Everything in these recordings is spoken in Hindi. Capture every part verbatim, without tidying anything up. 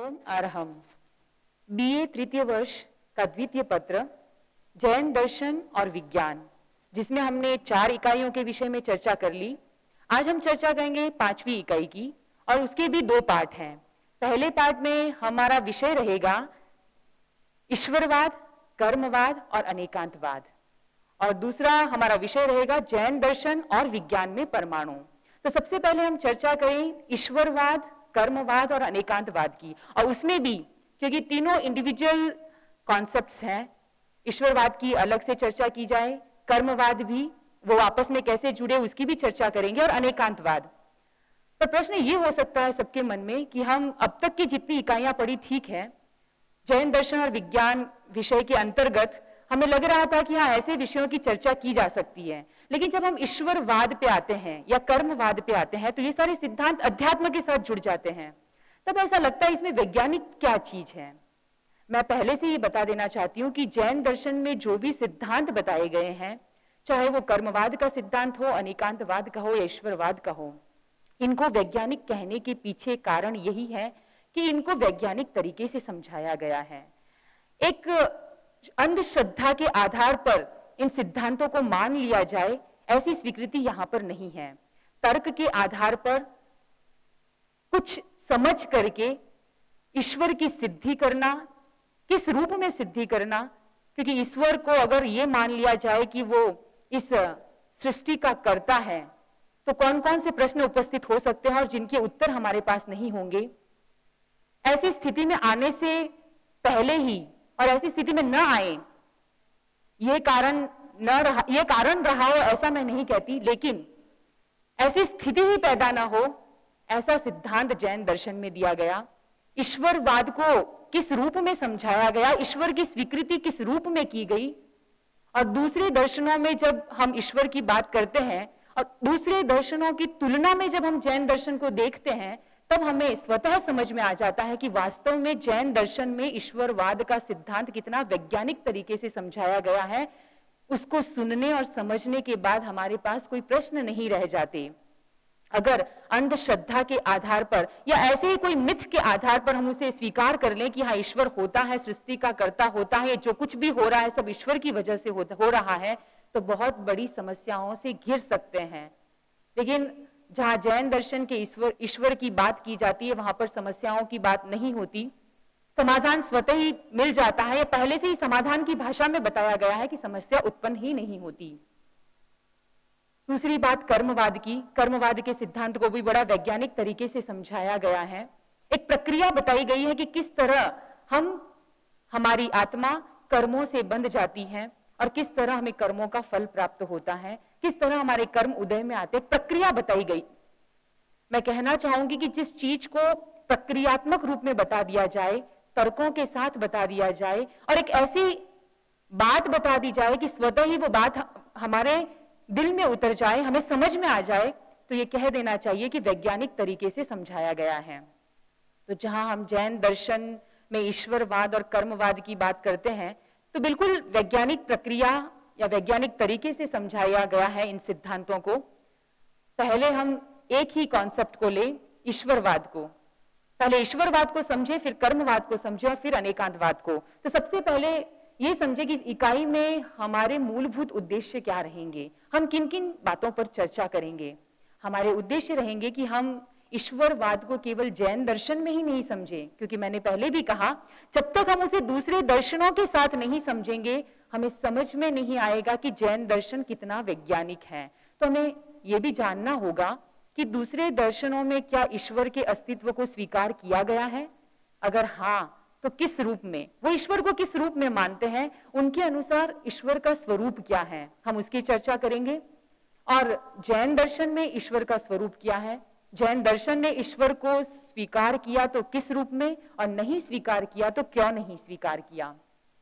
ओम अरहम। बीए तृतीय वर्ष का द्वितीय पत्र जैन दर्शन और विज्ञान, जिसमें हमने चार इकाइयों के विषय में चर्चा कर ली। आज हम चर्चा करेंगे पांचवी इकाई की, और उसके भी दो पार्ट हैं। पहले पार्ट में हमारा विषय रहेगा ईश्वरवाद, कर्मवाद और अनेकांतवाद, और दूसरा हमारा विषय रहेगा जैन दर्शन और विज्ञान में परमाणु। तो सबसे पहले हम चर्चा करें ईश्वरवाद, कर्मवाद और अनेकांतवाद की, और उसमें भी क्योंकि तीनों इंडिविजुअल कॉन्सेप्ट्स हैं, ईश्वरवाद की अलग से चर्चा की जाए, कर्मवाद भी वो आपस में कैसे जुड़े उसकी भी चर्चा करेंगे, और अनेकांतवाद। तो प्रश्न ये हो सकता है सबके मन में कि हम अब तक की जितनी इकाइयां पढ़ी ठीक है, जैन दर्शन और विज्ञान विषय के अंतर्गत हमें लग रहा था कि हाँ ऐसे विषयों की चर्चा की जा सकती है, लेकिन जब हम ईश्वरवाद पे आते हैं या कर्मवाद पे आते हैं तो ये सारे सिद्धांत अध्यात्म के साथ जुड़ जाते हैं। तब ऐसा लगता है इसमें वैज्ञानिक क्या चीज है। मैं पहले से ये बता देना चाहती हूँ कि जैन दर्शन में जो भी सिद्धांत बताए गए हैं, चाहे वो कर्मवाद का सिद्धांत हो, अनेकांतवाद का हो या ईश्वरवाद का हो, इनको वैज्ञानिक कहने के पीछे कारण यही है कि इनको वैज्ञानिक तरीके से समझाया गया है। एक अंधश्रद्धा के आधार पर इन सिद्धांतों को मान लिया जाए, ऐसी स्वीकृति यहां पर नहीं है। तर्क के आधार पर कुछ समझ करके ईश्वर की सिद्धि करना, किस रूप में सिद्धि करना, क्योंकि ईश्वर को अगर ये मान लिया जाए कि वो इस सृष्टि का कर्ता है, तो कौन कौन से प्रश्न उपस्थित हो सकते हैं और जिनके उत्तर हमारे पास नहीं होंगे। ऐसी स्थिति में आने से पहले ही और ऐसी स्थिति में न आए, ये कारण न रहा, ये कारण रहा हो ऐसा मैं नहीं कहती, लेकिन ऐसी स्थिति ही पैदा ना हो, ऐसा सिद्धांत जैन दर्शन में दिया गया। ईश्वरवाद को किस रूप में समझाया गया, ईश्वर की स्वीकृति किस रूप में की गई, और दूसरे दर्शनों में जब हम ईश्वर की बात करते हैं और दूसरे दर्शनों की तुलना में जब हम जैन दर्शन को देखते हैं, तब हमें स्वतः समझ में आ जाता है कि वास्तव में जैन दर्शन में ईश्वरवाद का सिद्धांत कितना वैज्ञानिक तरीके से समझाया गया है। उसको सुनने और समझने के बाद हमारे पास कोई प्रश्न नहीं रह जाते। अगर अंधश्रद्धा के आधार पर या ऐसे ही कोई मिथ के आधार पर हम उसे स्वीकार कर लें कि हाँ ईश्वर होता है, सृष्टि का कर्ता होता है, जो कुछ भी हो रहा है सब ईश्वर की वजह से हो, हो रहा है, तो बहुत बड़ी समस्याओं से घिर सकते हैं। लेकिन जहां जैन दर्शन के ईश्वर ईश्वर की बात की जाती है, वहां पर समस्याओं की बात नहीं होती, समाधान स्वतः ही मिल जाता है। या पहले से ही समाधान की भाषा में बताया गया है कि समस्या उत्पन्न ही नहीं होती। दूसरी बात कर्मवाद की। कर्मवाद के सिद्धांत को भी बड़ा वैज्ञानिक तरीके से समझाया गया है। एक प्रक्रिया बताई गई है कि किस तरह हम हमारी आत्मा कर्मों से बंध जाती है और किस तरह हमें कर्मों का फल प्राप्त होता है, किस तरह हमारे कर्म उदय में आते, प्रक्रिया बताई गई। मैं कहना चाहूंगी कि जिस चीज को प्रक्रियात्मक रूप में बता दिया जाए, तर्कों के साथ बता दिया जाए, और एक ऐसी बात बता दी जाए कि स्वतः ही वो बात हमारे दिल में उतर जाए, हमें समझ में आ जाए, तो ये कह देना चाहिए कि वैज्ञानिक तरीके से समझाया गया है। तो जहां हम जैन दर्शन में ईश्वरवाद और कर्मवाद की बात करते हैं, तो बिल्कुल वैज्ञानिक प्रक्रिया या वैज्ञानिक तरीके से समझाया गया है इन सिद्धांतों को। पहले हम एक ही कॉन्सेप्ट को ले, ईश्वरवाद को। पहले ईश्वरवाद को समझे, फिर कर्मवाद को समझे और फिर अनेकांतवाद को। तो सबसे पहले ये समझे कि इस इकाई में हमारे मूलभूत उद्देश्य क्या रहेंगे, हम किन किन बातों पर चर्चा करेंगे। हमारे उद्देश्य रहेंगे कि हम ईश्वरवाद को केवल जैन दर्शन में ही नहीं समझे, क्योंकि मैंने पहले भी कहा जब तक हम उसे दूसरे दर्शनों के साथ नहीं समझेंगे, हमें समझ में नहीं आएगा कि जैन दर्शन कितना वैज्ञानिक है। तो हमें यह भी जानना होगा कि दूसरे दर्शनों में क्या ईश्वर के अस्तित्व को स्वीकार किया गया है, अगर हाँ तो किस रूप में, वो ईश्वर को किस रूप में मानते हैं, उनके अनुसार ईश्वर का स्वरूप क्या है, हम उसकी चर्चा करेंगे। और जैन दर्शन में ईश्वर का स्वरूप क्या है, जैन दर्शन ने ईश्वर को स्वीकार किया तो किस रूप में, और नहीं स्वीकार किया तो क्यों नहीं स्वीकार किया।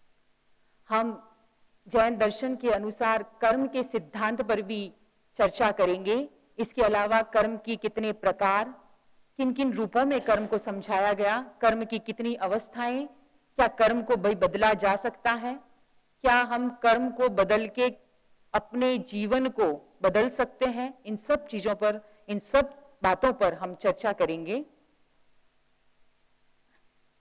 हम जैन दर्शन के अनुसार कर्म के सिद्धांत पर भी चर्चा करेंगे। इसके अलावा कर्म की कितने प्रकार, किन किन रूपों में कर्म को समझाया गया, कर्म की कितनी अवस्थाएं, क्या कर्म को बदला जा सकता है, क्या हम कर्म को बदल के अपने जीवन को बदल सकते हैं, इन सब चीजों पर, इन सब बातों पर हम चर्चा करेंगे।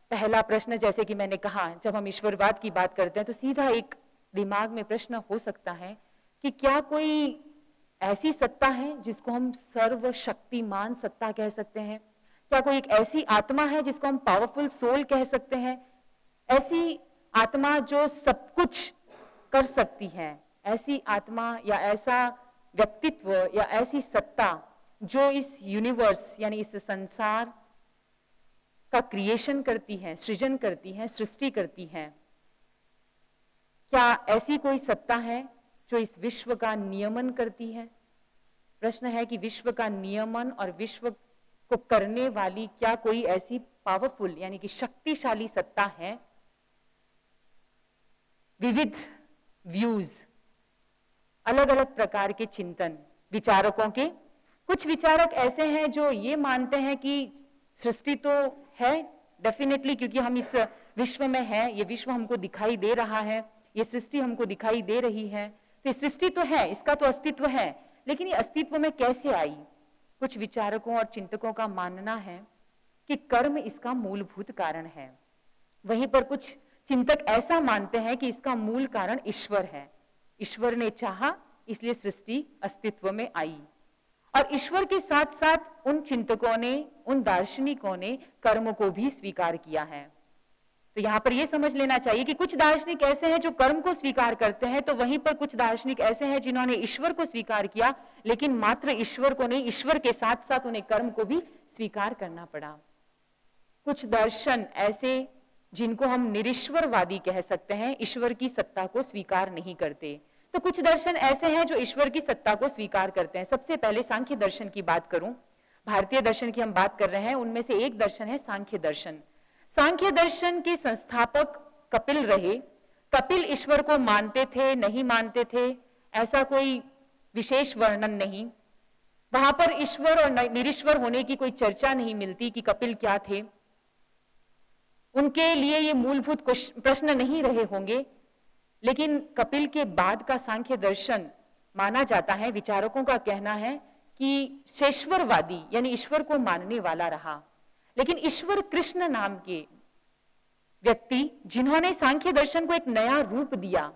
पहला प्रश्न, जैसे कि मैंने कहा, जब हम ईश्वरवाद की बात करते हैं तो सीधा एक दिमाग में प्रश्न हो सकता है कि क्या कोई ऐसी सत्ता है जिसको हम सर्वशक्तिमान सत्ता कह सकते हैं? क्या कोई एक ऐसी आत्मा है जिसको हम पावरफुल सोल कह सकते हैं? ऐसी आत्मा जो सब कुछ कर सकती है, ऐसी आत्मा या ऐसा व्यक्तित्व या ऐसी सत्ता जो इस यूनिवर्स यानी इस संसार का क्रिएशन करती है, सृजन करती है, सृष्टि करती है। क्या ऐसी कोई सत्ता है जो इस विश्व का नियमन करती है? प्रश्न है कि विश्व का नियमन और विश्व को करने वाली क्या कोई ऐसी पावरफुल यानी कि शक्तिशाली सत्ता है? विविध व्यूज, अलग अलग प्रकार के चिंतन विचारकों के। कुछ विचारक ऐसे हैं जो ये मानते हैं कि सृष्टि तो है डेफिनेटली, क्योंकि हम इस विश्व में हैं, ये विश्व हमको दिखाई दे रहा है, ये सृष्टि हमको दिखाई दे रही है, तो सृष्टि तो है, इसका तो अस्तित्व है, लेकिन ये अस्तित्व में कैसे आई? कुछ विचारकों और चिंतकों का मानना है कि कर्म इसका मूलभूत कारण है। वहीं पर कुछ चिंतक ऐसा मानते हैं कि इसका मूल कारण ईश्वर है। ईश्वर ने चाहा इसलिए सृष्टि अस्तित्व में आई। और ईश्वर के साथ साथ उन चिंतकों ने, उन दार्शनिकों ने कर्म को भी स्वीकार किया है। तो यहां पर यह समझ लेना चाहिए कि कुछ दार्शनिक ऐसे हैं जो कर्म को स्वीकार करते हैं, तो वहीं पर कुछ दार्शनिक ऐसे हैं जिन्होंने ईश्वर को स्वीकार किया, लेकिन मात्र ईश्वर को नहीं, ईश्वर के साथ साथ उन्हें कर्म को भी स्वीकार करना पड़ा। कुछ दर्शन ऐसे जिनको हम निरीश्वरवादी कह सकते हैं, ईश्वर की सत्ता को स्वीकार नहीं करते। तो कुछ दर्शन ऐसे हैं जो ईश्वर की सत्ता को स्वीकार करते हैं। सबसे पहले सांख्य दर्शन की बात करूं, भारतीय दर्शन की हम बात कर रहे हैं, उनमें से एक दर्शन है सांख्य दर्शन। सांख्य दर्शन के संस्थापक कपिल रहे। कपिल ईश्वर को मानते थे, नहीं मानते थे, ऐसा कोई विशेष वर्णन नहीं। वहां पर ईश्वर और निरीश्वर होने की कोई चर्चा नहीं मिलती कि कपिल क्या थे। उनके लिए ये मूलभूत प्रश्न नहीं रहे होंगे, लेकिन कपिल के बाद का सांख्य दर्शन माना जाता है, विचारकों का कहना है कि शेश्वरवादी यानी ईश्वर को मानने वाला रहा। लेकिन ईश्वर कृष्ण नाम के व्यक्ति, जिन्होंने सांख्य दर्शन को एक नया रूप दिया,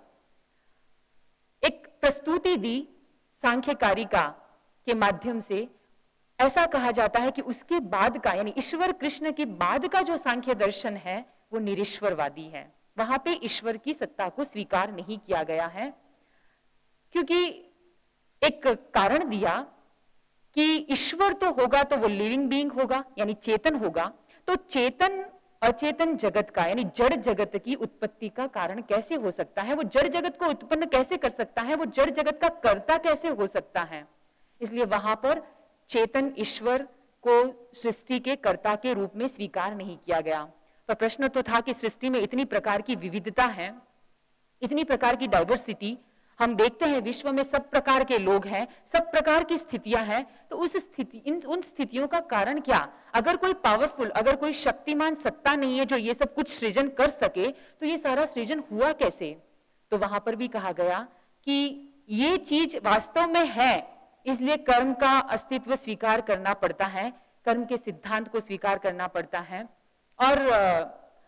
एक प्रस्तुति दी सांख्यकारिका के माध्यम से, ऐसा कहा जाता है कि उसके बाद का यानी ईश्वर कृष्ण के बाद का जो सांख्य दर्शन है वो निरीश्वरवादी है। वहां पे ईश्वर की सत्ता को स्वीकार नहीं किया गया है, क्योंकि एक कारण दिया कि ईश्वर तो होगा तो वो लिविंग बीइंग होगा यानी चेतन होगा, तो चेतन अचेतन जगत का यानी जड़ जगत की उत्पत्ति का कारण कैसे हो सकता है? वो जड़ जगत को उत्पन्न कैसे कर सकता है? वो जड़ जगत का कर्ता कैसे हो सकता है? इसलिए वहां पर चेतन ईश्वर को सृष्टि के कर्ता के रूप में स्वीकार नहीं किया गया। पर प्रश्न तो था कि सृष्टि में इतनी प्रकार की विविधता है, इतनी प्रकार की डाइवर्सिटी, हम देखते हैं विश्व में सब प्रकार के लोग हैं, सब प्रकार की स्थितियां हैं, तो उस स्थिति इन उन स्थितियों का कारण क्या? अगर कोई पावरफुल, अगर कोई शक्तिमान सत्ता नहीं है जो ये सब कुछ सृजन कर सके, तो ये सारा सृजन हुआ कैसे? तो वहां पर भी कहा गया कि ये चीज वास्तव में है, इसलिए कर्म का अस्तित्व स्वीकार करना पड़ता है, कर्म के सिद्धांत को स्वीकार करना पड़ता है, और आ,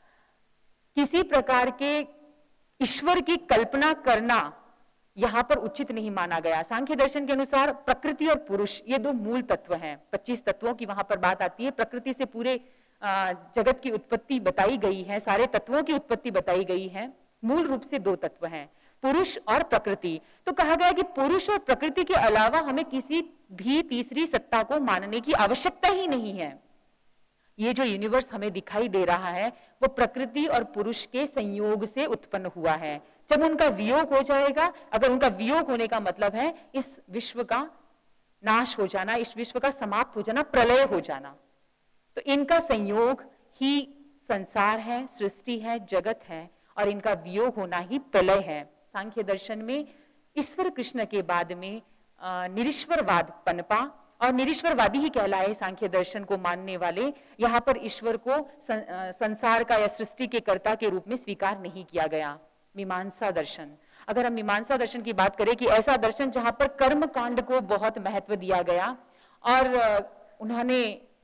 किसी प्रकार के ईश्वर की कल्पना करना यहां पर उचित नहीं माना गया। सांख्य दर्शन के अनुसार प्रकृति और पुरुष ये दो मूल तत्व हैं। पच्चीस तत्वों की वहां पर बात आती है। प्रकृति से पूरे जगत की उत्पत्ति बताई गई है, सारे तत्वों की उत्पत्ति बताई गई है। मूल रूप से दो तत्व हैं, पुरुष और प्रकृति। तो कहा गया कि पुरुष और प्रकृति के अलावा हमें किसी भी तीसरी सत्ता को मानने की आवश्यकता ही नहीं है। ये जो यूनिवर्स हमें दिखाई दे रहा है वो प्रकृति और पुरुष के संयोग से उत्पन्न हुआ है। जब उनका वियोग हो जाएगा, अगर उनका वियोग होने का मतलब है इस विश्व का नाश हो जाना, इस विश्व का समाप्त हो जाना, प्रलय हो जाना, तो इनका संयोग ही संसार है, सृष्टि है, जगत है, और इनका वियोग होना ही प्रलय है। सांख्य दर्शन में ईश्वर कृष्ण के बाद में निरीश्वरवाद पनपा, और निरीश्वरवादी ही कहलाए सांख्य दर्शन को मानने वाले। यहाँ पर ईश्वर को संसार का या सृष्टि के कर्ता के रूप में स्वीकार नहीं किया गया। मीमांसा दर्शन, अगर हम मीमांसा दर्शन की बात करें कि ऐसा दर्शन जहां पर कर्म कांड को बहुत महत्व दिया गया, और उन्होंने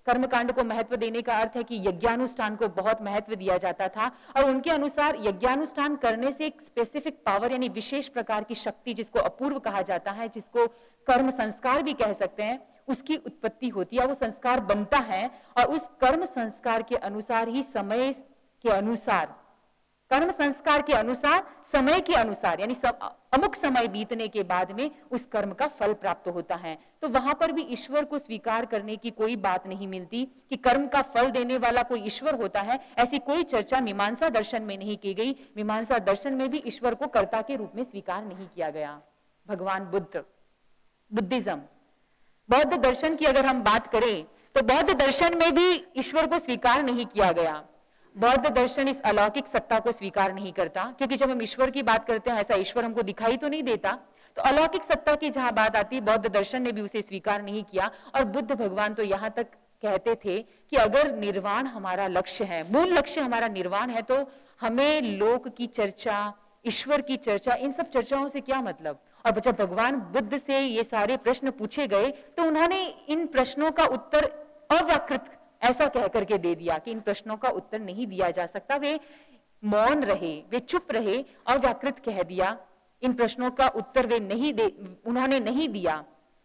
कर्मकांड को महत्व देने का अर्थ है कि यज्ञानुष्ठान को बहुत महत्व दिया जाता था और उनके अनुसार यज्ञानुष्ठान करने से एक स्पेसिफिक पावर यानी विशेष प्रकार की शक्ति, जिसको अपूर्व कहा जाता है, जिसको कर्म संस्कार भी कह सकते हैं, उसकी उत्पत्ति होती है, वो संस्कार बनता है और उस कर्म संस्कार के अनुसार ही समय के अनुसार कर्म संस्कार के अनुसार समय के अनुसार यानी सब अमुक समय बीतने के बाद में उस कर्म का फल प्राप्त होता है। तो वहां पर भी ईश्वर को स्वीकार करने की कोई बात नहीं मिलती कि कर्म का फल देने वाला कोई ईश्वर होता है। ऐसी कोई चर्चा मीमांसा दर्शन में नहीं की गई। मीमांसा दर्शन में भी ईश्वर को कर्ता के रूप में स्वीकार नहीं किया गया। भगवान बुद्ध, बुद्धिज्म, बौद्ध दर्शन की अगर हम बात करें तो बौद्ध दर्शन में भी ईश्वर को स्वीकार नहीं किया गया। बौद्ध दर्शन इस अलौकिक सत्ता को स्वीकार नहीं करता, क्योंकि जब हम ईश्वर की बात करते हैं ऐसा ईश्वर हमको दिखाई तो नहीं देता। तो अलौकिक सत्ता की जहां बात आती है, बौद्ध दर्शन ने भी उसे स्वीकार नहीं किया। और बुद्ध भगवान तो यहां तक कहते थे कि अगर निर्वाण हमारा लक्ष्य है, मूल लक्ष्य हमारा निर्वाण है, तो हमें लोक की चर्चा, ईश्वर की चर्चा, इन सब चर्चाओं से क्या मतलब। और जब भगवान बुद्ध से ये सारे प्रश्न पूछे गए तो उन्होंने इन प्रश्नों का उत्तर अव्याकृत ऐसा कह करके दे दिया कि इन प्रश्नों का उत्तर नहीं दिया जा सकता। वे मौन रहे, वे चुप रहे, अव्याकृत कह दिया। इन प्रश्नों का उत्तर वे नहीं दे उन्होंने नहीं दिया।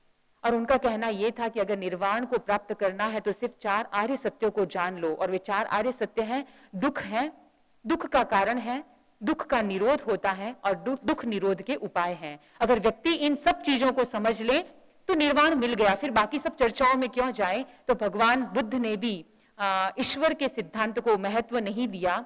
और उनका कहना यह था कि अगर निर्वाण को प्राप्त करना है तो सिर्फ चार आर्य सत्यों को जान लो। और वे चार आर्य सत्य हैं, दुख है, दुख का कारण है, दुख का निरोध होता है और दुख निरोध के उपाय हैं। अगर व्यक्ति इन सब चीजों को समझ ले तो निर्वाण मिल गया, फिर बाकी सब चर्चाओं में क्यों जाए। तो भगवान बुद्ध ने भी ईश्वर के सिद्धांत को महत्व नहीं दिया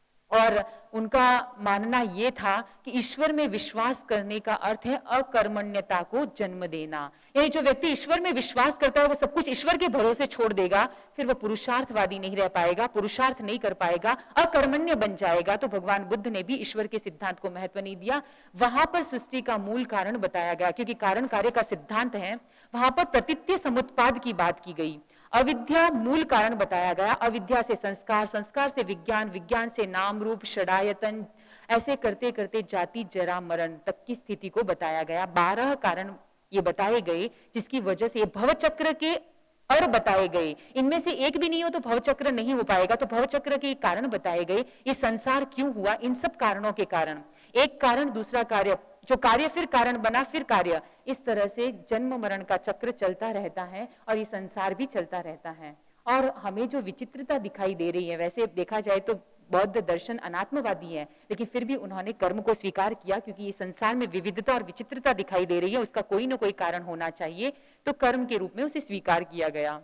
और उनका मानना यह था कि ईश्वर में विश्वास करने का अर्थ है अकर्मण्यता को जन्म देना। यानी जो व्यक्ति ईश्वर में विश्वास करता है वो सब कुछ ईश्वर के भरोसे छोड़ देगा, फिर वो पुरुषार्थवादी नहीं रह पाएगा, पुरुषार्थ नहीं कर पाएगा, अकर्मण्य बन जाएगा। तो भगवान बुद्ध ने भी ईश्वर के सिद्धांत को महत्व नहीं दिया। वहां पर सृष्टि का मूल कारण बताया गया, क्योंकि कारण कार्य का सिद्धांत है, वहां पर प्रतीत्य समुत्पाद की बात की गई। अविद्या मूल कारण बताया गया, अविद्या से संस्कार, संस्कार से विज्ञान, विज्ञान से नाम रूप षडायतन, ऐसे करते करते जाति जरा मरण तक की स्थिति को बताया गया। बारह कारण ये बताए गए जिसकी वजह से भवचक्र के और बताए गए। इनमें से एक भी नहीं हो तो भवचक्र नहीं हो पाएगा। तो भवचक्र के कारण बताए गए, ये संसार क्यों हुआ, इन सब कारणों के कारण, एक कारण दूसरा कार्य, जो कार्य फिर कारण बना फिर कार्य, इस तरह से जन्म मरण का चक्र चलता रहता है और ये संसार भी चलता रहता है। और हमें जो विचित्रता दिखाई दे रही है, वैसे देखा जाए तो बौद्ध दर्शन अनात्मवादी है, लेकिन फिर भी उन्होंने कर्म को स्वीकार किया, क्योंकि ये संसार में विविधता और विचित्रता दिखाई दे रही है, उसका कोई ना कोई कारण होना चाहिए, तो कर्म के रूप में उसे स्वीकार किया गया।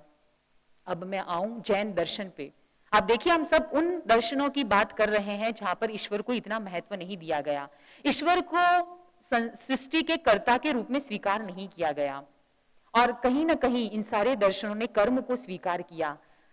अब मैं आऊं जैन दर्शन पे। आप देखिए, हम सब उन दर्शनों की बात कर रहे हैं जहां पर ईश्वर को इतना महत्व नहीं दिया गया, ईश्वर को सृष्टि के कर्ता के रूप में स्वीकार नहीं किया गया। और कहीं ना कहीं इन सारे दर्शनों ने कर्म को स्वीकार किया।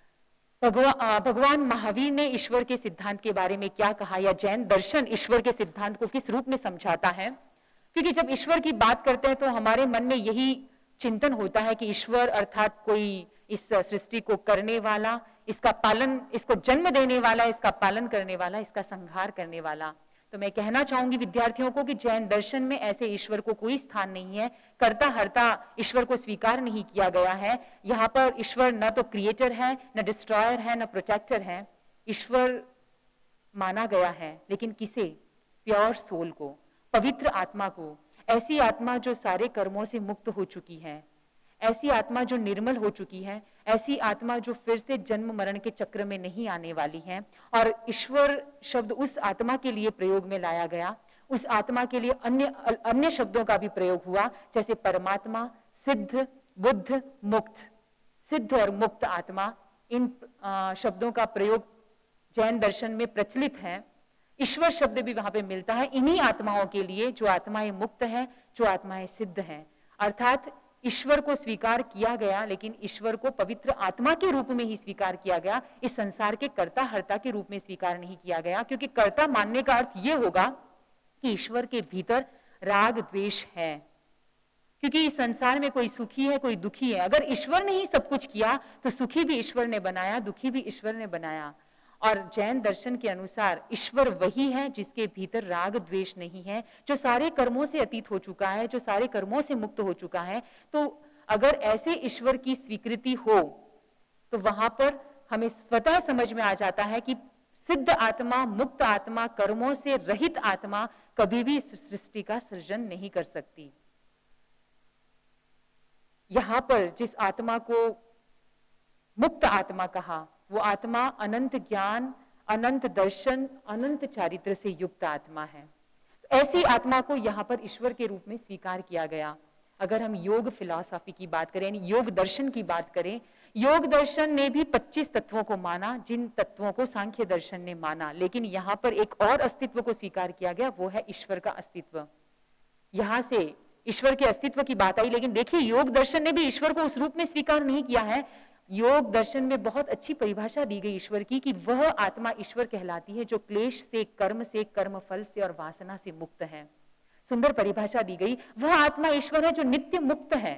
भगवा, भगवान महावीर ने ईश्वर के सिद्धांत के बारे में क्या कहा, या जैन दर्शन ईश्वर के सिद्धांत को किस रूप में समझाता है। क्योंकि जब ईश्वर की बात करते हैं तो हमारे मन में यही चिंतन होता है कि ईश्वर अर्थात कोई इस सृष्टि को करने वाला, इसका पालन, इसको जन्म देने वाला, इसका पालन करने वाला, इसका संहार करने वाला। तो मैं कहना चाहूंगी विद्यार्थियों को कि जैन दर्शन में ऐसे ईश्वर को कोई स्थान नहीं है। कर्ता हर्ता ईश्वर को स्वीकार नहीं किया गया है। यहाँ पर ईश्वर न तो क्रिएटर है, न डिस्ट्रॉयर है, न प्रोटेक्टर है। ईश्वर माना गया है, लेकिन किसे? प्योर सोल को, पवित्र आत्मा को, ऐसी आत्मा जो सारे कर्मों से मुक्त हो चुकी है, ऐसी आत्मा जो निर्मल हो चुकी है, ऐसी आत्मा जो फिर से जन्म मरण के चक्र में नहीं आने वाली है। और ईश्वर शब्द उस आत्मा के लिए प्रयोग में लाया गया, उस आत्मा के लिए अन्य अन्य शब्दों का भी प्रयोग हुआ, जैसे परमात्मा, सिद्ध, बुद्ध, मुक्त। सिद्ध और मुक्त आत्मा, इन शब्दों का प्रयोग जैन दर्शन में प्रचलित है। ईश्वर शब्द भी वहां पे मिलता है इन्हीं आत्माओं के लिए जो आत्माएं मुक्त हैं, जो आत्माएं सिद्ध हैं। अर्थात ईश्वर को स्वीकार किया गया, लेकिन ईश्वर को पवित्र आत्मा के रूप में ही स्वीकार किया गया। इस संसार के कर्ता हर्ता के रूप में स्वीकार नहीं किया गया, क्योंकि कर्ता मानने का अर्थ यह होगा कि ईश्वर के भीतर राग द्वेष है, क्योंकि इस संसार में कोई सुखी है, कोई दुखी है। अगर ईश्वर ने ही सब कुछ किया तो सुखी भी ईश्वर ने बनाया, दुखी भी ईश्वर ने बनाया। और जैन दर्शन के अनुसार ईश्वर वही है जिसके भीतर राग द्वेष नहीं है, जो सारे कर्मों से अतीत हो चुका है, जो सारे कर्मों से मुक्त हो चुका है। तो अगर ऐसे ईश्वर की स्वीकृति हो तो वहां पर हमें स्वतः समझ में आ जाता है कि सिद्ध आत्मा, मुक्त आत्मा, कर्मों से रहित आत्मा कभी भी इस सृष्टि का सृजन नहीं कर सकती। यहां पर जिस आत्मा को मुक्त आत्मा कहा, वो आत्मा अनंत ज्ञान, अनंत दर्शन, अनंत चारित्र से युक्त आत्मा है। ऐसी आत्मा को यहां पर ईश्वर के रूप में स्वीकार किया गया। अगर हम योग फिलॉसफी की बात करें, यानी योग दर्शन की बात करें, योग दर्शन ने भी पच्चीस तत्वों को माना, जिन तत्वों को सांख्य दर्शन ने माना, लेकिन यहां पर एक और अस्तित्व को स्वीकार किया गया, वो है ईश्वर का अस्तित्व। यहां से ईश्वर के अस्तित्व की बात आई, लेकिन देखिए योग दर्शन ने भी ईश्वर को उस रूप में स्वीकार नहीं किया है। योग दर्शन में बहुत अच्छी परिभाषा दी गई ईश्वर की कि वह आत्मा ईश्वर कहलाती है जो क्लेश से, कर्म से, कर्म फल से और वासना से मुक्त है। सुंदर परिभाषा दी गई। वह आत्मा ईश्वर है जो नित्य मुक्त है।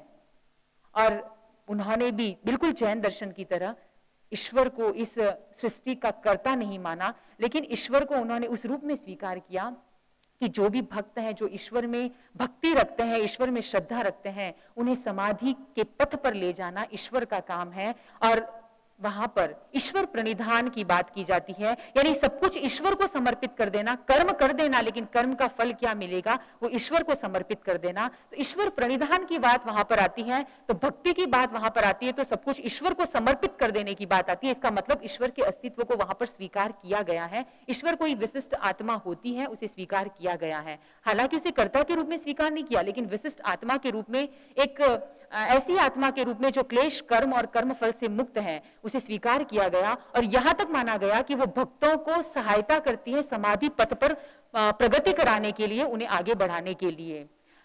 और उन्होंने भी बिल्कुल जैन दर्शन की तरह ईश्वर को इस सृष्टि का कर्ता नहीं माना, लेकिन ईश्वर को उन्होंने उस रूप में स्वीकार किया कि जो भी भक्त हैं, जो ईश्वर में भक्ति रखते हैं, ईश्वर में श्रद्धा रखते हैं, उन्हें समाधि के पथ पर ले जाना ईश्वर का काम है। और वहां पर ईश्वर प्रणिधान की बात की जाती है, यानी सब कुछ ईश्वर को समर्पित कर देना, कर्म कर देना, लेकिन कर्म का फल क्या मिलेगा वो ईश्वर को समर्पित कर देना। तो ईश्वर प्रणिधान की बात वहां पर आती है, तो भक्ति की बात वहां पर आती है, तो सब कुछ ईश्वर को समर्पित कर देने की बात आती है। इसका मतलब ईश्वर के अस्तित्व को वहां पर स्वीकार किया गया है। ईश्वर कोई विशिष्ट आत्मा होती है, उसे स्वीकार किया गया है। हालांकि उसे कर्ता के रूप में स्वीकार नहीं किया, लेकिन विशिष्ट आत्मा के रूप में, एक ऐसी आत्मा के रूप में जो क्लेश, कर्म और कर्म फल से मुक्त है, उसे स्वीकार किया गया। और यहां तक माना गया कि वो भक्तों को सहायता करती है समाधि पथ पर प्रगति कराने के लिए, उन्हें आगे बढ़ाने के लिए।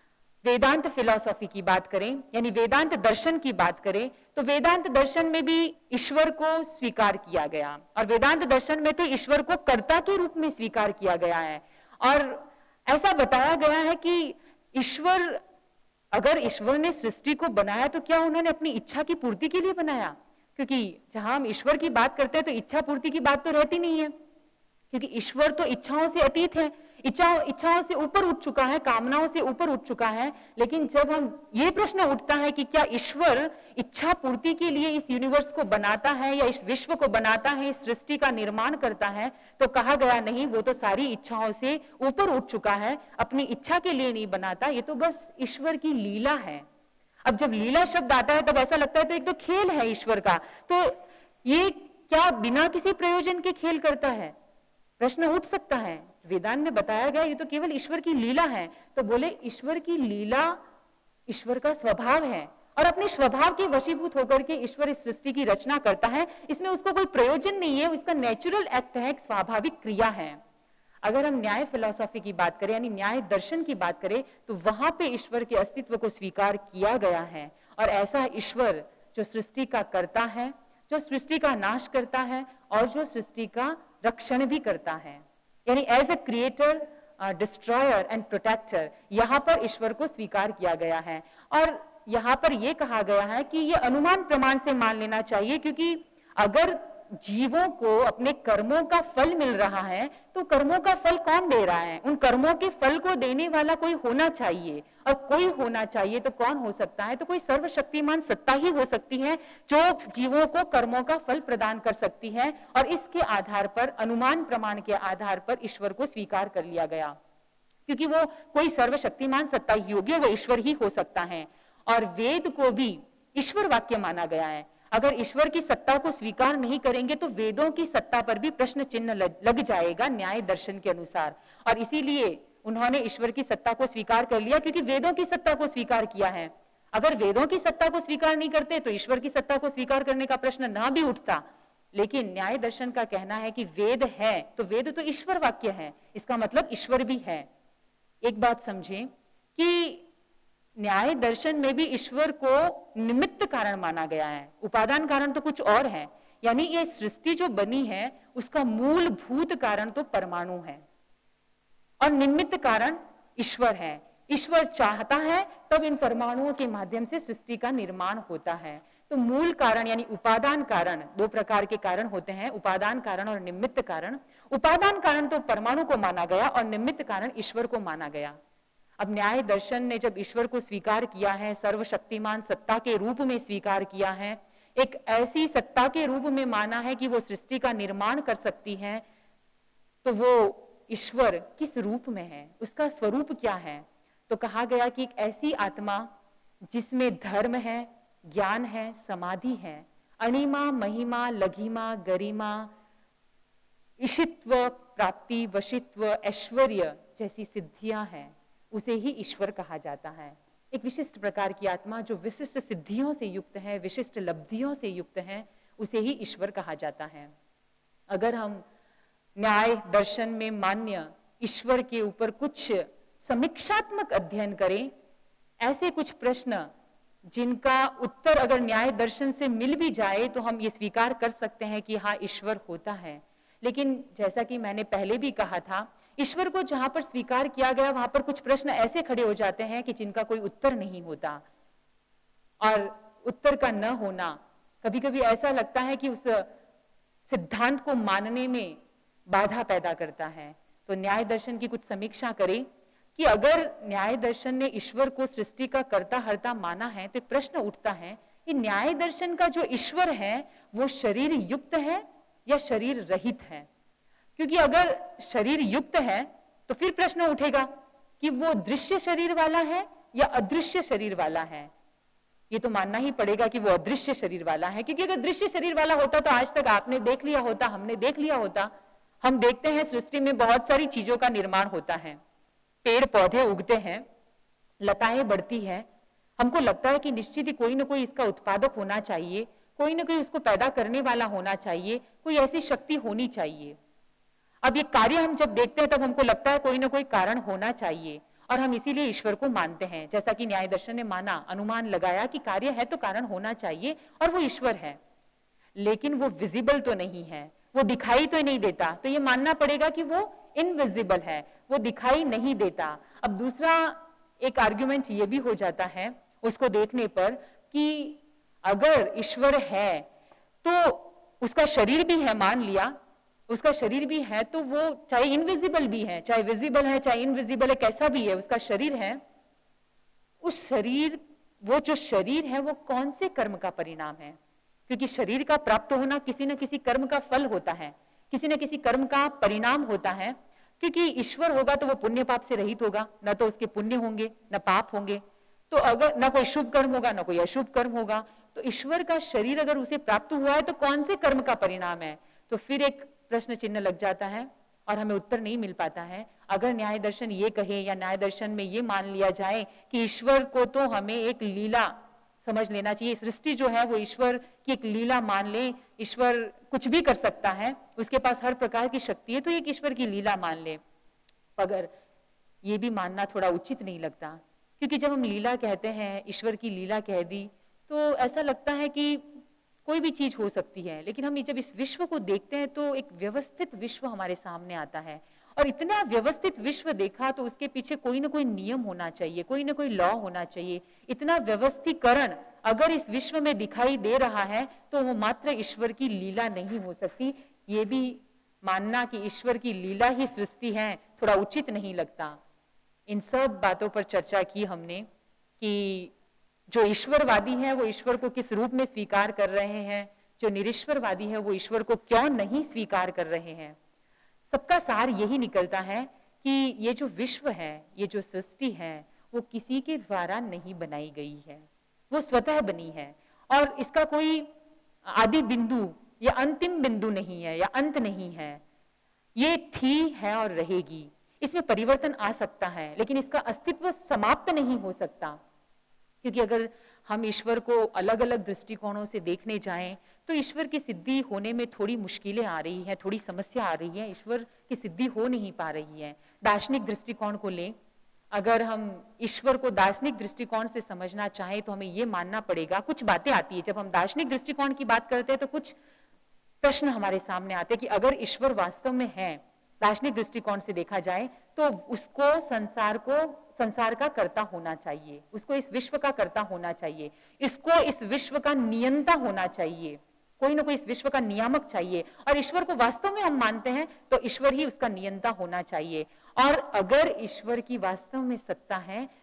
वेदांत फिलॉसफी की बात करें, यानी वेदांत दर्शन की बात करें, तो वेदांत दर्शन में भी ईश्वर को स्वीकार किया गया। और वेदांत दर्शन में तो ईश्वर को कर्ता के रूप में स्वीकार किया गया है। और ऐसा बताया गया है कि ईश्वर, अगर ईश्वर ने सृष्टि को बनाया तो क्या उन्होंने अपनी इच्छा की पूर्ति के लिए बनाया? क्योंकि जहां हम ईश्वर की बात करते हैं तो इच्छा पूर्ति की बात तो रहती नहीं है, क्योंकि ईश्वर तो इच्छाओं से अतीत है, इच्छाओं इच्छाओं से ऊपर उठ चुका है, कामनाओं से ऊपर उठ चुका है। लेकिन जब हम ये प्रश्न उठता है कि क्या ईश्वर इच्छा पूर्ति के लिए इस यूनिवर्स को बनाता है या इस विश्व को बनाता है, इस सृष्टि का निर्माण करता है, तो कहा गया नहीं, वो तो सारी इच्छाओं से ऊपर उठ चुका है, अपनी इच्छा के लिए नहीं बनाता, ये तो बस ईश्वर की लीला है। अब जब लीला शब्द आता है तब ऐसा लगता है तो एक तो खेल है ईश्वर का, तो ये क्या बिना किसी प्रयोजन के खेल करता है? प्रश्न उठ सकता है। वेदांत में बताया गया ये तो केवल ईश्वर की लीला है। तो बोले ईश्वर की लीला ईश्वर का स्वभाव है, और अपने स्वभाव के वशीभूत होकर के ईश्वर इस सृष्टि की रचना करता है। इसमें उसको कोई प्रयोजन नहीं है, उसका नेचुरल एक्ट है, एक स्वाभाविक क्रिया है। अगर हम न्याय फिलॉसफी की बात करें, यानी न्याय दर्शन की बात करें, तो वहां पे ईश्वर के अस्तित्व को स्वीकार किया गया है। और ऐसा ईश्वर जो सृष्टि का कर्ता है, जो सृष्टि का नाश करता है और जो सृष्टि का रक्षण भी करता है, यानी as a creator, destroyer and protector, यहां पर ईश्वर को स्वीकार किया गया है। और यहां पर यह कहा गया है कि यह अनुमान प्रमाण से मान लेना चाहिए, क्योंकि अगर जीवों को अपने कर्मों का फल मिल रहा है तो कर्मों का फल कौन दे रहा है? उन कर्मों के फल को देने वाला कोई होना चाहिए, और कोई होना चाहिए तो कौन हो सकता है? तो कोई सर्वशक्तिमान सत्ता ही हो सकती है जो जीवों को कर्मों का फल प्रदान कर सकती है। और इसके आधार पर, अनुमान प्रमाण के आधार पर ईश्वर को स्वीकार कर लिया गया, क्योंकि वो कोई सर्वशक्तिमान सत्ता ही होगी, वो ईश्वर ही हो सकता है। और वेद को भी ईश्वर वाक्य माना गया है। अगर ईश्वर की सत्ता को स्वीकार नहीं करेंगे तो वेदों की सत्ता पर भी प्रश्न चिन्ह लग जाएगा न्याय दर्शन के अनुसार। और इसीलिए उन्होंने ईश्वर की सत्ता को स्वीकार कर लिया, क्योंकि वेदों की सत्ता को स्वीकार किया है। अगर वेदों की सत्ता को स्वीकार नहीं करते तो ईश्वर की सत्ता को स्वीकार करने का प्रश्न ना भी उठता। लेकिन न्याय दर्शन का कहना है कि वेद है तो वेद तो ईश्वर वाक्य है, इसका मतलब ईश्वर भी है। एक बात समझें कि न्याय दर्शन में भी ईश्वर को निमित्त कारण माना गया है, उपादान कारण तो कुछ और है। यानी ये सृष्टि जो बनी है उसका मूलभूत कारण तो परमाणु है और निमित्त कारण ईश्वर है। ईश्वर चाहता है तब इन परमाणुओं के माध्यम से सृष्टि का निर्माण होता है। तो मूल कारण यानी उपादान कारण, दो प्रकार के कारण होते हैं, उपादान कारण और निमित्त कारण। उपादान कारण तो परमाणु को माना गया और निमित्त कारण ईश्वर को माना गया। अब न्याय दर्शन ने जब ईश्वर को स्वीकार किया है, सर्वशक्तिमान सत्ता के रूप में स्वीकार किया है, एक ऐसी सत्ता के रूप में माना है कि वो सृष्टि का निर्माण कर सकती है, तो वो ईश्वर किस रूप में है, उसका स्वरूप क्या है? तो कहा गया कि एक ऐसी आत्मा जिसमें धर्म है, ज्ञान है, समाधि है, अणिमा, महिमा, लघिमा, गरिमा, ईशित्व, प्राप्ति, वशित्व, ऐश्वर्य जैसी सिद्धियां हैं, उसे ही ईश्वर कहा जाता है। एक विशिष्ट प्रकार की आत्मा जो विशिष्ट सिद्धियों से युक्त है, विशिष्ट लब्धियों से युक्त है, उसे ही ईश्वर कहा जाता है। अगर हम न्याय दर्शन में मान्य ईश्वर के ऊपर कुछ समीक्षात्मक अध्ययन करें, ऐसे कुछ प्रश्न जिनका उत्तर अगर न्याय दर्शन से मिल भी जाए तो हम ये स्वीकार कर सकते हैं कि हाँ, ईश्वर होता है। लेकिन जैसा कि मैंने पहले भी कहा था, ईश्वर को जहां पर स्वीकार किया गया वहां पर कुछ प्रश्न ऐसे खड़े हो जाते हैं कि जिनका कोई उत्तर नहीं होता, और उत्तर का न होना कभी कभी ऐसा लगता है कि उस सिद्धांत को मानने में बाधा पैदा करता है। तो न्याय दर्शन की कुछ समीक्षा करें कि अगर न्याय दर्शन ने ईश्वर को सृष्टि का कर्ता हर्ता माना है, तो एक प्रश्न उठता है कि न्याय दर्शन का जो ईश्वर है वो शरीर युक्त है या शरीर रहित है? क्योंकि अगर शरीर युक्त है तो फिर प्रश्न उठेगा कि वो दृश्य शरीर वाला है या अदृश्य शरीर वाला है। ये तो मानना ही पड़ेगा कि वो अदृश्य शरीर वाला है, क्योंकि अगर दृश्य शरीर वाला होता तो आज तक आपने देख लिया होता, हमने देख लिया होता। हम देखते हैं सृष्टि में बहुत सारी चीजों का निर्माण होता है, पेड़ पौधे उगते हैं, लताएं बढ़ती हैं, हमको लगता है कि निश्चित ही कोई ना कोई इसका उत्पादक होना चाहिए, कोई ना कोई उसको पैदा करने वाला होना चाहिए, कोई ऐसी शक्ति होनी चाहिए। अब ये कार्य हम जब देखते हैं तब हमको लगता है कोई ना कोई कारण होना चाहिए, और हम इसीलिए ईश्वर को मानते हैं। जैसा कि न्याय दर्शन ने माना, अनुमान लगाया कि कार्य है तो कारण होना चाहिए, और वो ईश्वर है। लेकिन वो विजिबल तो नहीं है, वो दिखाई तो नहीं देता, तो ये मानना पड़ेगा कि वो इनविजिबल है, वो दिखाई नहीं देता। अब दूसरा एक आर्ग्यूमेंट ये भी हो जाता है उसको देखने पर कि अगर ईश्वर है तो उसका शरीर भी है, मान लिया उसका शरीर भी है, तो वो चाहे इनविजिबल भी है, चाहे विजिबल है, चाहे इनविजिबल है, कैसा भी है, उसका शरीर है। उस शरीर, वो जो शरीर है वो कौन से कर्म का परिणाम है? क्योंकि शरीर का प्राप्त होना किसी न किसी कर्म का फल होता है, किसी न किसी कर्म का परिणाम होता है। क्योंकि ईश्वर होगा तो वो पुण्य पाप से रहित होगा, न तो उसके पुण्य होंगे न पाप होंगे, तो अगर न कोई शुभ कर्म होगा न कोई अशुभ कर्म होगा, तो ईश्वर का शरीर अगर उसे प्राप्त हुआ है तो कौन से कर्म का परिणाम है? तो फिर एक प्रश्न चिन्ह लग जाता है और हमें उत्तर नहीं मिल पाता है। अगर न्याय दर्शन ये कहे या न्याय दर्शन में ये मान लिया जाए कि ईश्वर को तो हमें एक लीला समझ लेना चाहिए, सृष्टि जो है वो ईश्वर की एक लीला मान ले, ईश्वर कुछ भी कर सकता है, उसके पास हर प्रकार की शक्ति है, तो एक ईश्वर की लीला मान ले। अगर ये भी मानना थोड़ा उचित नहीं लगता, क्योंकि जब हम लीला कहते हैं, ईश्वर की लीला कह दी, तो ऐसा लगता है कि कोई भी चीज हो सकती है। लेकिन हम जब इस विश्व को देखते हैं तो एक व्यवस्थित विश्व हमारे सामने आता है, और इतना व्यवस्थित विश्व देखा तो उसके पीछे कोई ना कोई नियम होना चाहिए, कोई ना कोई लॉ होना चाहिए। इतना व्यवस्थीकरण अगर इस विश्व में दिखाई दे रहा है तो वो मात्र ईश्वर की लीला नहीं हो सकती। ये भी मानना कि ईश्वर की लीला ही सृष्टि है थोड़ा उचित नहीं लगता। इन सब बातों पर चर्चा की हमने कि जो ईश्वरवादी है वो ईश्वर को किस रूप में स्वीकार कर रहे हैं, जो निरीश्वरवादी है वो ईश्वर को क्यों नहीं स्वीकार कर रहे हैं। सबका सार यही निकलता है कि ये जो विश्व है, ये जो सृष्टि है, वो किसी के द्वारा नहीं बनाई गई है, वो स्वतः बनी है, और इसका कोई आदि बिंदु या अंतिम बिंदु नहीं है या अंत नहीं है। ये थी, है और रहेगी। इसमें परिवर्तन आ सकता है लेकिन इसका अस्तित्व समाप्त नहीं हो सकता, क्योंकि अगर हम ईश्वर को अलग अलग दृष्टिकोणों से देखने जाएं तो ईश्वर की सिद्धि होने में थोड़ी मुश्किलें आ रही हैं, थोड़ी समस्या आ रही है, ईश्वर की सिद्धि हो नहीं पा रही है। दार्शनिक दृष्टिकोण को लें, अगर हम ईश्वर को दार्शनिक दृष्टिकोण से समझना चाहें तो हमें ये मानना पड़ेगा, कुछ बातें आती है जब हम दार्शनिक दृष्टिकोण की बात करते हैं तो कुछ प्रश्न हमारे सामने आते हैं कि अगर ईश्वर वास्तव में है, दार्शनिक दृष्टिकोण से देखा जाए, तो उसको संसार को संसार का कर्ता होना चाहिए, उसको इस विश्व का कर्ता होना चाहिए, इसको इस विश्व का नियंता होना चाहिए, कोई ना कोई इस विश्व का नियामक चाहिए। और ईश्वर को वास्तव में हम मानते हैं तो ईश्वर ही उसका नियंता होना चाहिए। और अगर ईश्वर की वास्तव में सत्ता है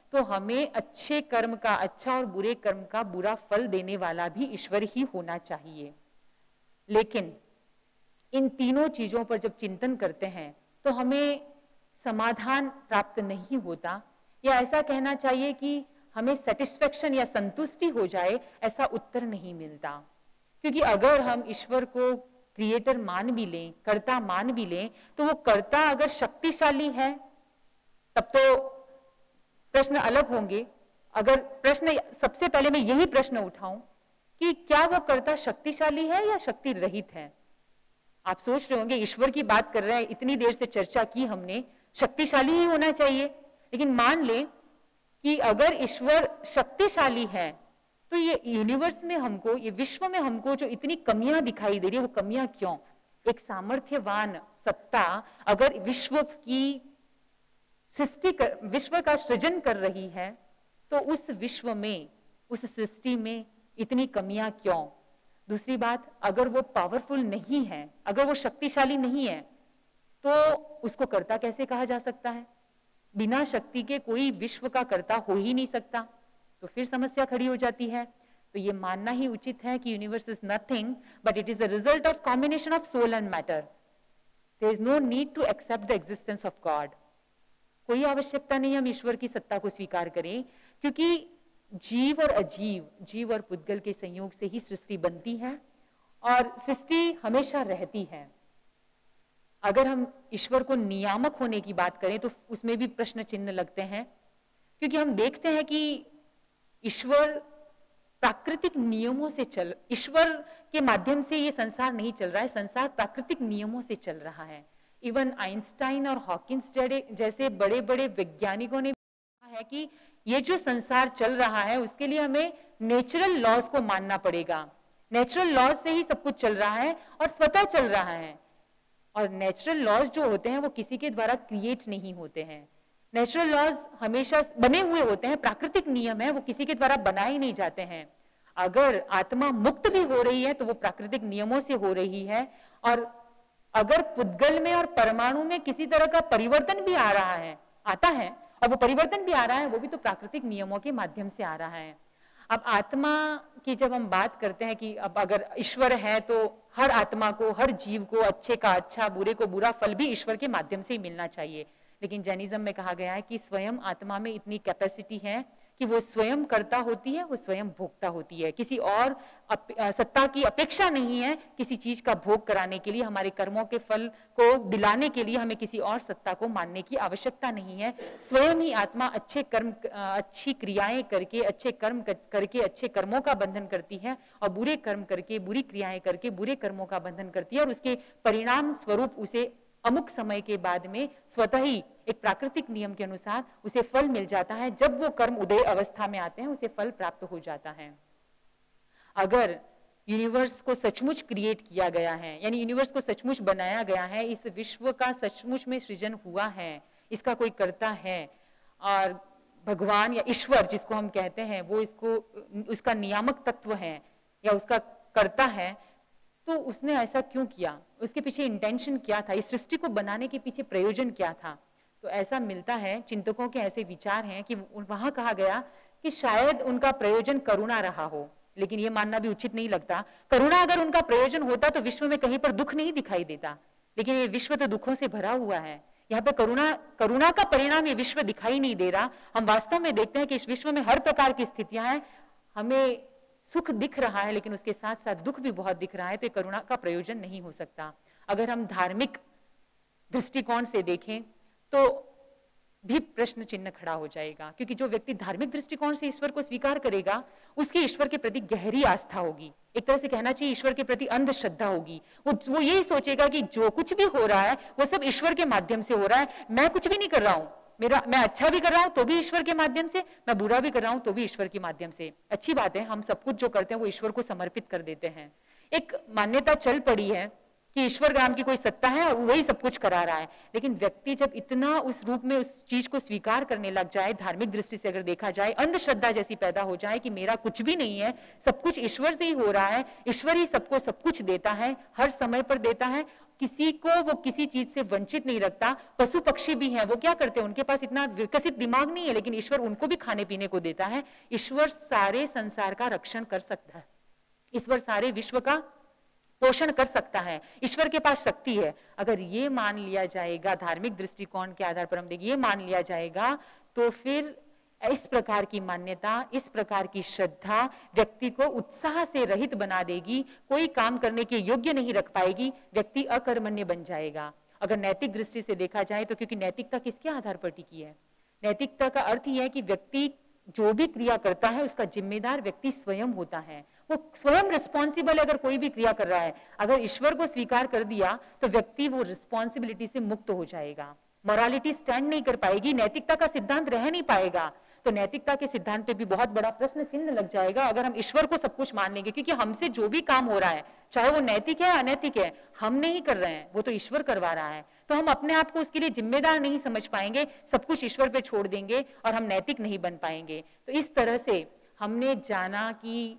तो हमें अच्छे कर्म का अच्छा और बुरे कर्म का बुरा फल देने वाला भी ईश्वर ही होना चाहिए। लेकिन इन तीनों चीजों पर जब चिंतन करते हैं तो हमें समाधान प्राप्त नहीं होता, या ऐसा कहना चाहिए कि हमें सेटिस्फेक्शन या संतुष्टि हो जाए, ऐसा उत्तर नहीं मिलता। क्योंकि अगर हम ईश्वर को क्रिएटर मान भी लें, कर्ता मान भी लें, तो वो कर्ता अगर शक्तिशाली है तब तो प्रश्न अलग होंगे। अगर प्रश्न, सबसे पहले मैं यही प्रश्न उठाऊं कि क्या वो कर्ता शक्तिशाली है या शक्ति रहित है। आप सोच रहे होंगे ईश्वर की बात कर रहे हैं, इतनी देर से चर्चा की हमने, शक्तिशाली ही होना चाहिए। लेकिन मान लें कि अगर ईश्वर शक्तिशाली है तो ये यूनिवर्स में हमको, ये विश्व में हमको जो इतनी कमियां दिखाई दे रही है, वो कमियां क्यों? एक सामर्थ्यवान सत्ता अगर विश्व की सृष्टि कर, विश्व का सृजन कर रही है, तो उस विश्व में, उस सृष्टि में इतनी कमियां क्यों? दूसरी बात, अगर वो पावरफुल नहीं है, अगर वो शक्तिशाली नहीं है, तो उसको कर्ता कैसे कहा जा सकता है? बिना शक्ति के कोई विश्व का कर्ता हो ही नहीं सकता। तो फिर समस्या खड़ी हो जाती है। तो ये मानना ही उचित है कि universe is nothing but it is the result of combination of soul and matter. There is no need to accept the existence of God. कोई आवश्यकता नहीं हम ईश्वर की सत्ता को स्वीकार करें, क्योंकि जीव और अजीव, जीव और पुद्गल के संयोग से ही सृष्टि बनती है और सृष्टि हमेशा रहती है। अगर हम ईश्वर को नियामक होने की बात करें तो उसमें भी प्रश्न चिन्ह लगते हैं, क्योंकि हम देखते हैं कि ईश्वर प्राकृतिक नियमों से चल, ईश्वर के माध्यम से ये संसार नहीं चल रहा है, संसार प्राकृतिक नियमों से चल रहा है। इवन आइंस्टाइन और हॉकिंस जैसे बड़े बड़े वैज्ञानिकों ने कहा है कि ये जो संसार चल रहा है उसके लिए हमें नेचुरल लॉज को मानना पड़ेगा। नेचुरल लॉज से ही सब कुछ चल रहा है और स्वतः चल रहा है। और नेचुरल लॉज जो होते हैं वो किसी के द्वारा क्रिएट नहीं होते हैं। नेचुरल लॉज हमेशा बने हुए होते हैं, प्राकृतिक नियम है, वो किसी के द्वारा बनाए नहीं जाते हैं। अगर आत्मा मुक्त भी हो रही है तो वो प्राकृतिक नियमों से हो रही है, और अगर पुद्गल में और परमाणु में किसी तरह का परिवर्तन भी आ रहा है, आता है, और वो परिवर्तन भी आ रहा है, वो भी तो प्राकृतिक नियमों के माध्यम से आ रहा है। अब आत्मा की जब हम बात करते हैं कि अब अगर ईश्वर है तो हर आत्मा को, हर जीव को अच्छे का अच्छा, बुरे को बुरा फल भी ईश्वर के माध्यम से ही मिलना चाहिए। लेकिन जैनिज्म में कहा गया है कि स्वयं आत्मा में इतनी कैपेसिटी है कि वो स्वयं कर्ता होती है, वो स्वयं भोक्ता होती है। किसी और सत्ता की अपेक्षा नहीं है किसी चीज का भोग कराने के लिए, हमारे कर्मों के फल को दिलाने के लिए हमें किसी और सत्ता को मानने की आवश्यकता नहीं है। स्वयं ही आत्मा अच्छे कर्म, अच्छी क्रियाएं करके, अच्छे कर्म करके अच्छे कर्मों का बंधन करती है, और बुरे कर्म करके, बुरी क्रियाएं करके बुरे कर्मों का बंधन करती है, और उसके परिणाम स्वरूप उसे अमुक समय के बाद में स्वतः ही एक प्राकृतिक नियम के अनुसार उसे फल मिल जाता है। जब वो कर्म उदय अवस्था में आते हैं उसे फल प्राप्त हो जाता है। अगर यूनिवर्स को सचमुच क्रिएट किया गया है, यानी यूनिवर्स को सचमुच बनाया गया है, इस विश्व का सचमुच में सृजन हुआ है, इसका कोई कर्ता है, और भगवान या ईश्वर जिसको हम कहते हैं वो इसको, उसका नियामक तत्व है या उसका कर्ता है, तो उसने ऐसा क्यों किया? उसके पीछे इंटेंशन क्या था? इस सृष्टि को बनाने के पीछे प्रयोजन क्या था? तो ऐसा मिलता है, चिंतकों के ऐसे विचार हैं कि वहां कहा गया कि शायद उनका प्रयोजन करुणा रहा हो, लेकिन ये मानना भी उचित नहीं लगता। करुणा अगर उनका प्रयोजन होता तो विश्व में कहीं पर दुख नहीं दिखाई देता, लेकिन ये विश्व तो दुखों से भरा हुआ है। यहाँ पे करुणा करुणा का परिणाम ये विश्व दिखाई नहीं दे रहा। हम वास्तव में देखते हैं कि इस विश्व में हर प्रकार की स्थितियां हैं, हमें सुख दिख रहा है लेकिन उसके साथ साथ दुख भी बहुत दिख रहा है, तो ये करुणा का प्रयोजन नहीं हो सकता। अगर हम धार्मिक दृष्टिकोण से देखें तो भी प्रश्न चिन्ह खड़ा हो जाएगा, क्योंकि जो व्यक्ति धार्मिक दृष्टिकोण से ईश्वर को स्वीकार करेगा उसकी ईश्वर के प्रति गहरी आस्था होगी। एक तरह से कहना चाहिए ईश्वर के प्रति अंधश्रद्धा होगी। वो वो यही सोचेगा कि जो कुछ भी हो रहा है वो सब ईश्वर के माध्यम से हो रहा है, मैं कुछ भी नहीं कर रहा हूं, मेरा मैं अच्छा भी कर रहा हूं तो भी ईश्वर के माध्यम से, मैं बुरा भी कर रहा हूं तो भी ईश्वर के माध्यम से। अच्छी बात है, हम सब कुछ जो करते हैं वो ईश्वर को समर्पित कर देते हैं। एक मान्यता चल पड़ी है कि ईश्वर नाम की कोई सत्ता है और वही सब कुछ करा रहा है, लेकिन व्यक्ति जब इतना उस रूप में उस चीज को स्वीकार करने लग जाए, धार्मिक दृष्टि से अगर देखा जाए, अंधश्रद्धा जैसी पैदा हो जाए कि मेरा कुछ भी नहीं है, सब कुछ ईश्वर से ही हो रहा है, ईश्वर ही सबको सब कुछ देता है, हर समय पर देता है, किसी को वो किसी चीज से वंचित नहीं रखता। पशु पक्षी भी हैं, वो क्या करते हैं, उनके पास इतना विकसित दिमाग नहीं है, लेकिन ईश्वर उनको भी खाने पीने को देता है। ईश्वर सारे संसार का रक्षण कर सकता है, ईश्वर सारे विश्व का पोषण कर सकता है, ईश्वर के पास शक्ति है। अगर ये मान लिया जाएगा, धार्मिक दृष्टिकोण के आधार पर हम देखें, ये मान लिया जाएगा, तो फिर इस प्रकार की मान्यता, इस प्रकार की श्रद्धा व्यक्ति को उत्साह से रहित बना देगी, कोई काम करने के योग्य नहीं रख पाएगी, व्यक्ति अकर्मण्य बन जाएगा। अगर नैतिक दृष्टि से देखा जाए तो, क्योंकि नैतिकता किसके आधार पर टिकी है? नैतिकता का अर्थ यह है कि व्यक्ति जो भी क्रिया करता है उसका जिम्मेदार व्यक्ति स्वयं होता है, वो स्वयं रिस्पॉन्सिबल है। अगर कोई भी क्रिया कर रहा है, अगर ईश्वर को स्वीकार कर दिया तो व्यक्ति वो रिस्पॉन्सिबिलिटी से मुक्त हो जाएगा, मोरालिटी स्टैंड नहीं कर पाएगी, नैतिकता का सिद्धांत रह नहीं पाएगा। तो नैतिकता के सिद्धांत पे भी बहुत बड़ा प्रश्न चिन्ह लग जाएगा अगर हम ईश्वर को सब कुछ मान लेंगे, क्योंकि हमसे जो भी काम हो रहा है, चाहे वो नैतिक है अनैतिक है, हम नहीं कर रहे हैं, वो तो ईश्वर करवा रहा है। तो हम अपने आप को उसके लिए जिम्मेदार नहीं समझ पाएंगे, सब कुछ ईश्वर पे छोड़ देंगे और हम नैतिक नहीं बन पाएंगे। तो इस तरह से हमने जाना कि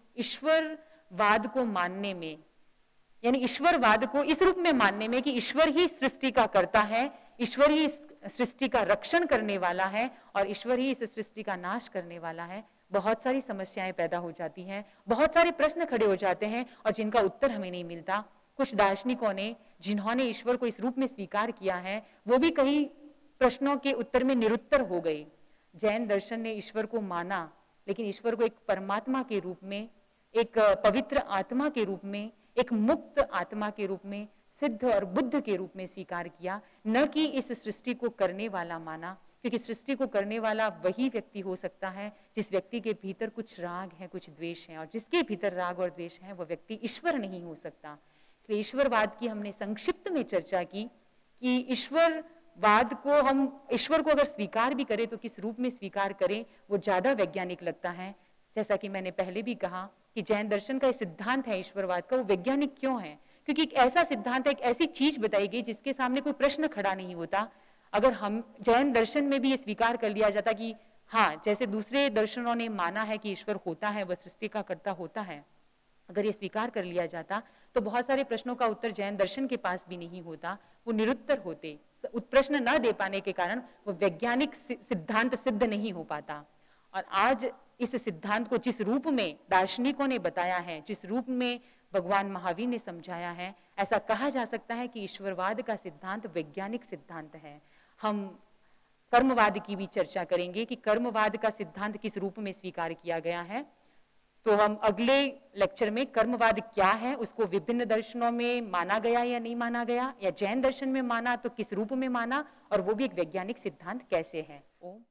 ईश्वरवाद को मानने में, यानी ईश्वरवाद को इस रूप में मानने में कि ईश्वर ही सृष्टि का करता है, ईश्वर ही सृष्टि का रक्षण करने वाला है और ईश्वर ही इस सृष्टि का नाश करने वाला है, बहुत सारी समस्याएं पैदा हो जाती हैं, बहुत सारे प्रश्न खड़े हो जाते हैं और जिनका उत्तर हमें नहीं मिलता। कुछ दार्शनिकों ने, जिन्होंने ईश्वर को इस रूप में स्वीकार किया है, वो भी कई प्रश्नों के उत्तर में निरुत्तर हो गए। जैन दर्शन ने ईश्वर को माना, लेकिन ईश्वर को एक परमात्मा के रूप में, एक पवित्र आत्मा के रूप में, एक मुक्त आत्मा के रूप में, सिद्ध और बुद्ध के रूप में स्वीकार किया, न कि इस सृष्टि को करने वाला माना, क्योंकि सृष्टि को करने वाला वही व्यक्ति हो सकता है जिस व्यक्ति के भीतर कुछ राग है, कुछ द्वेष है, और जिसके भीतर राग और द्वेष है वो व्यक्ति ईश्वर नहीं हो सकता। इसलिए ईश्वरवाद की हमने संक्षिप्त में चर्चा की कि ईश्वरवाद को हम, ईश्वर को अगर स्वीकार भी करें तो किस रूप में स्वीकार करें, वो ज्यादा वैज्ञानिक लगता है। जैसा कि मैंने पहले भी कहा कि जैन दर्शन का सिद्धांत है ईश्वरवाद का, वो वैज्ञानिक क्यों है? क्योंकि एक ऐसा सिद्धांत है, एक ऐसी चीज बताई गई जिसके सामने कोई प्रश्न खड़ा नहीं होता। अगर हम जैन दर्शन में भी ये स्वीकार कर लिया जाता कि हाँ, जैसे दूसरे दर्शनों ने माना है कि ईश्वर होता है, वह सृष्टि का कर्ता होता है, अगर ये स्वीकार कर लिया जाता तो बहुत सारे प्रश्नों का उत्तर जैन दर्शन के पास भी नहीं होता, वो निरुत्तर होते। प्रश्न न दे पाने के कारण वो वैज्ञानिक सिद्धांत सिद्ध नहीं हो पाता। और आज इस सिद्धांत को जिस रूप में दार्शनिकों ने बताया है, जिस रूप में भगवान महावीर ने समझाया है, ऐसा कहा जा सकता है कि ईश्वरवाद का सिद्धांत वैज्ञानिक सिद्धांत है। हम कर्मवाद की भी चर्चा करेंगे कि कर्मवाद का सिद्धांत किस रूप में स्वीकार किया गया है। तो हम अगले लेक्चर में कर्मवाद क्या है, उसको विभिन्न दर्शनों में माना गया या नहीं माना गया, या जैन दर्शन में माना तो किस रूप में माना, और वो भी एक वैज्ञानिक सिद्धांत कैसे है। ओम